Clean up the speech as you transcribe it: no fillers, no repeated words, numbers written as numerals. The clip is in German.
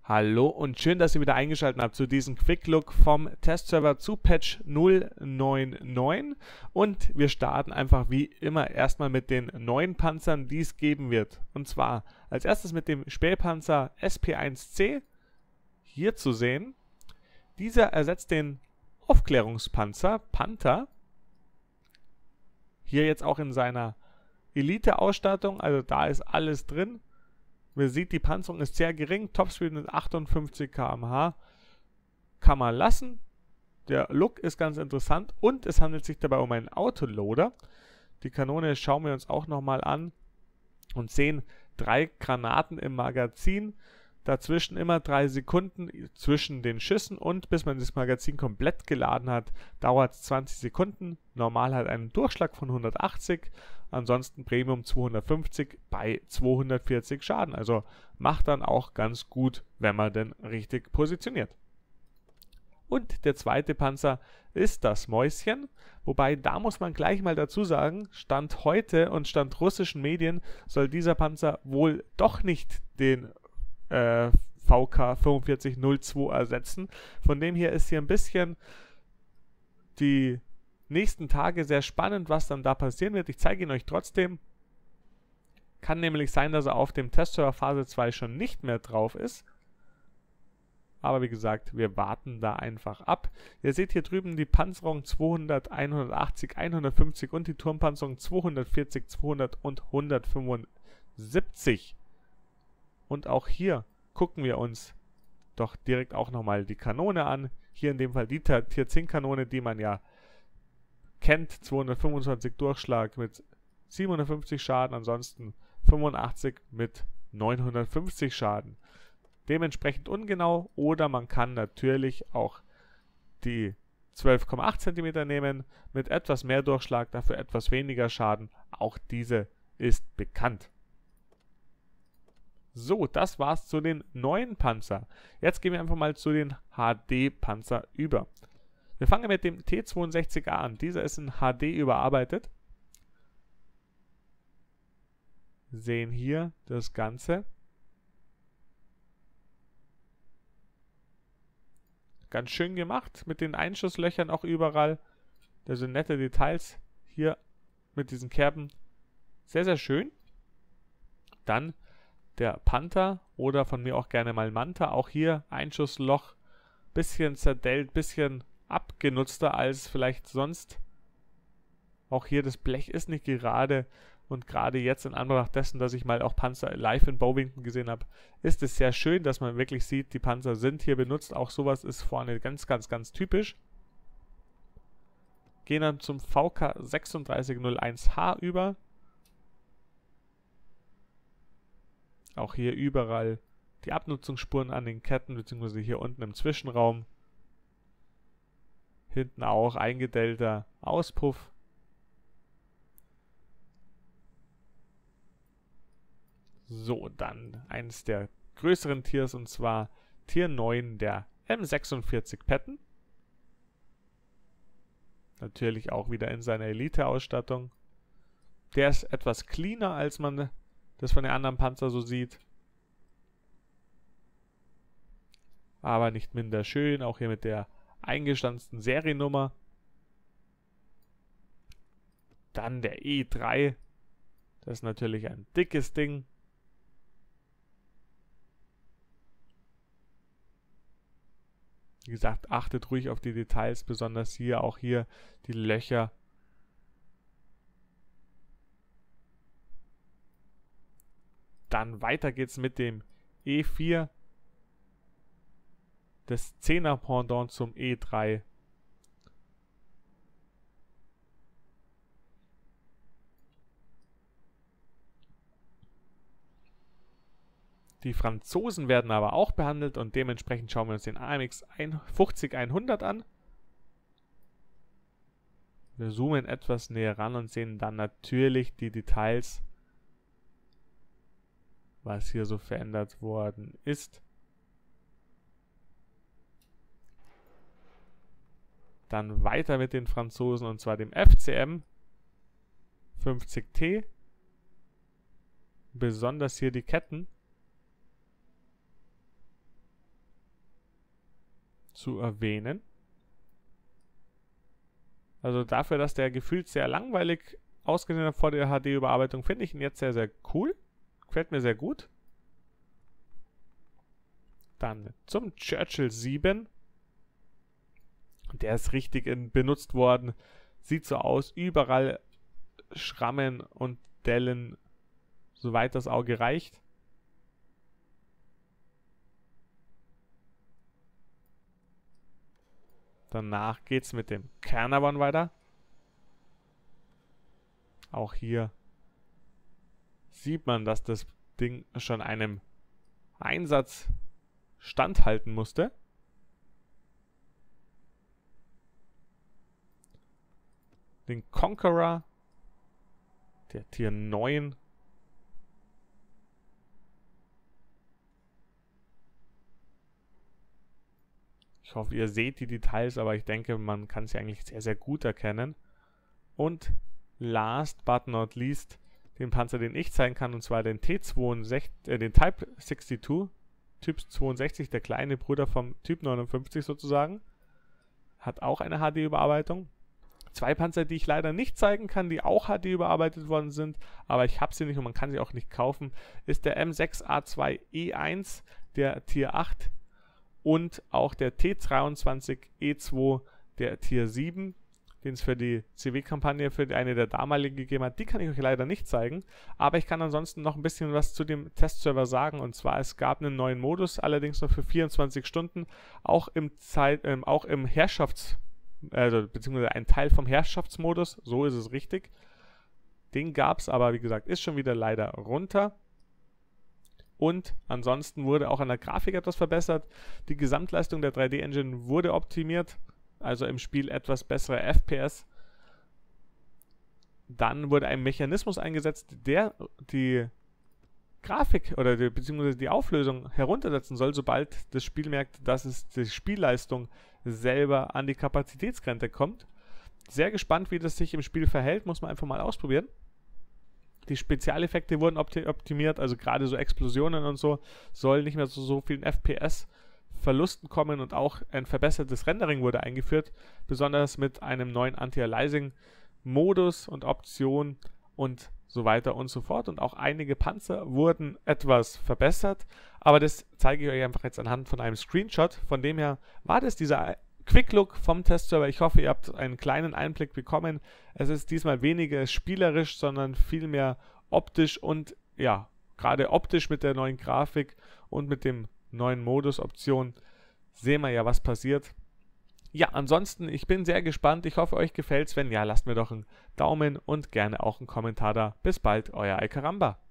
Hallo und schön, dass ihr wieder eingeschaltet habt zu diesem Quick Look vom Testserver zu Patch 0.9.9 und wir starten einfach wie immer erstmal mit den neuen Panzern, die es geben wird. Und zwar als erstes mit dem Spähpanzer SP1C, hier zu sehen. Dieser ersetzt den Aufklärungspanzer Panther, hier jetzt auch in seiner Elite-Ausstattung, also da ist alles drin. Man sieht, die Panzerung ist sehr gering, Topspeed mit 58 km/h, kann man lassen. Der Look ist ganz interessant und es handelt sich dabei um einen Autoloader. Die Kanone schauen wir uns auch nochmal an und sehen 3 Granaten im Magazin. Dazwischen immer 3 Sekunden zwischen den Schüssen und bis man das Magazin komplett geladen hat, dauert es 20 Sekunden. Normal hat einen Durchschlag von 180, ansonsten Premium 250 bei 240 Schaden. Also macht dann auch ganz gut, wenn man denn richtig positioniert. Und der zweite Panzer ist das Mäuschen, wobei da muss man gleich mal dazu sagen, Stand heute und Stand russischen Medien soll dieser Panzer wohl doch nicht den VK 4502 ersetzen. Von dem her ist hier ein bisschen die nächsten Tage sehr spannend, was dann da passieren wird. Ich zeige ihn euch trotzdem. Kann nämlich sein, dass er auf dem Testserver Phase 2 schon nicht mehr drauf ist. Aber wie gesagt, wir warten da einfach ab. Ihr seht hier drüben die Panzerung 200, 180, 150 und die Turmpanzerung 240, 200 und 175. Und auch hier gucken wir uns doch direkt auch nochmal die Kanone an. Hier in dem Fall die Tier 10 Kanone, die man ja kennt. 225 Durchschlag mit 750 Schaden, ansonsten 85 mit 950 Schaden. Dementsprechend ungenau, oder man kann natürlich auch die 12,8 cm nehmen mit etwas mehr Durchschlag, dafür etwas weniger Schaden. Auch diese ist bekannt. So, das war's zu den neuen Panzer. Jetzt gehen wir einfach mal zu den HD-Panzer über. Wir fangen mit dem T62A an. Dieser ist in HD überarbeitet. Sehen hier das Ganze. Ganz schön gemacht, mit den Einschusslöchern auch überall. Da sind nette Details hier mit diesen Kerben. Sehr, sehr schön. Dann der Panther oder von mir auch gerne mal Manta. Auch hier Einschussloch, bisschen zerdellt, bisschen abgenutzter als vielleicht sonst. Auch hier das Blech ist nicht gerade und gerade jetzt in Anbetracht dessen, dass ich mal auch Panzer live in Bovington gesehen habe, ist es sehr schön, dass man wirklich sieht, die Panzer sind hier benutzt. Auch sowas ist vorne ganz, ganz, ganz typisch. Gehen dann zum VK 3601H über. Auch hier überall die Abnutzungsspuren an den Ketten, beziehungsweise hier unten im Zwischenraum. Hinten auch eingedellter Auspuff. So, dann eines der größeren Tiers, und zwar Tier 9, der M46 Patton. Natürlich auch wieder in seiner Elite-Ausstattung. Der ist etwas cleaner, als man das von den anderen Panzer so sieht. Aber nicht minder schön, auch hier mit der eingestanzten Seriennummer. Dann der E3. Das ist natürlich ein dickes Ding. Wie gesagt, achtet ruhig auf die Details, besonders hier, auch hier die Löcher. Dann weiter geht's mit dem E4, das 10er Pendant zum E3. Die Franzosen werden aber auch behandelt und dementsprechend schauen wir uns den AMX 50100 an. Wir zoomen etwas näher ran und sehen dann natürlich die Details, was hier so verändert worden ist. Dann weiter mit den Franzosen, und zwar dem FCM 50T. Besonders hier die Ketten. zu erwähnen. Also dafür, dass der gefühlt sehr langweilig ausgesehen hat vor der HD-Überarbeitung, finde ich ihn jetzt sehr, sehr cool. Gefällt mir sehr gut. Dann zum Churchill 7. Der ist richtig benutzt worden. Sieht so aus. Überall Schrammen und Dellen, soweit das Auge reicht. Danach geht es mit dem Caernarvon weiter. Auch hier sieht man, dass das Ding schon einem Einsatz standhalten musste. Den Conqueror, der Tier 9. Ich hoffe, ihr seht die Details, aber ich denke, man kann sie eigentlich sehr, sehr gut erkennen. Und last but not least, den Panzer, den ich zeigen kann, und zwar den T62, den Type 62, Typ 62, der kleine Bruder vom Typ 59 sozusagen. Hat auch eine HD-Überarbeitung. Zwei Panzer, die ich leider nicht zeigen kann, die auch HD überarbeitet worden sind, aber ich habe sie nicht und man kann sie auch nicht kaufen, ist der M6A2E1, der Tier 8 und auch der T23E2, der Tier 7, den es für die CW-Kampagne für eine der damaligen gegeben hat. Die kann ich euch leider nicht zeigen, aber ich kann ansonsten noch ein bisschen was zu dem Testserver sagen, und zwar es gab einen neuen Modus, allerdings nur für 24 Stunden, auch im beziehungsweise ein Teil vom Herrschaftsmodus, so ist es richtig. Den gab es, aber wie gesagt, ist schon wieder leider runter. Und ansonsten wurde auch an der Grafik etwas verbessert. Die Gesamtleistung der 3D-Engine wurde optimiert, also im Spiel etwas bessere FPS. Dann wurde ein Mechanismus eingesetzt, der die Grafik oder beziehungsweise die Auflösung heruntersetzen soll, sobald das Spiel merkt, dass es die Spielleistung selber an die Kapazitätsgrenze kommt. Sehr gespannt, wie das sich im Spiel verhält, muss man einfach mal ausprobieren. Die Spezialeffekte wurden optimiert, also gerade so Explosionen und so, soll nicht mehr zu so vielen FPS-Verlusten kommen, und auch ein verbessertes Rendering wurde eingeführt, besonders mit einem neuen Anti-Aliasing-Modus und Option und so weiter und so fort. Und auch einige Panzer wurden etwas verbessert, aber das zeige ich euch einfach jetzt anhand von einem Screenshot. Von dem her war das dieser Quick Look vom Testserver. Ich hoffe, ihr habt einen kleinen Einblick bekommen. Es ist diesmal weniger spielerisch, sondern vielmehr optisch, und ja, gerade optisch mit der neuen Grafik und mit dem neuen Modus-Option sehen wir ja, was passiert. Ja, ansonsten, ich bin sehr gespannt. Ich hoffe, euch gefällt's. Wenn ja, lasst mir doch einen Daumen und gerne auch einen Kommentar da. Bis bald, euer Alcaramba.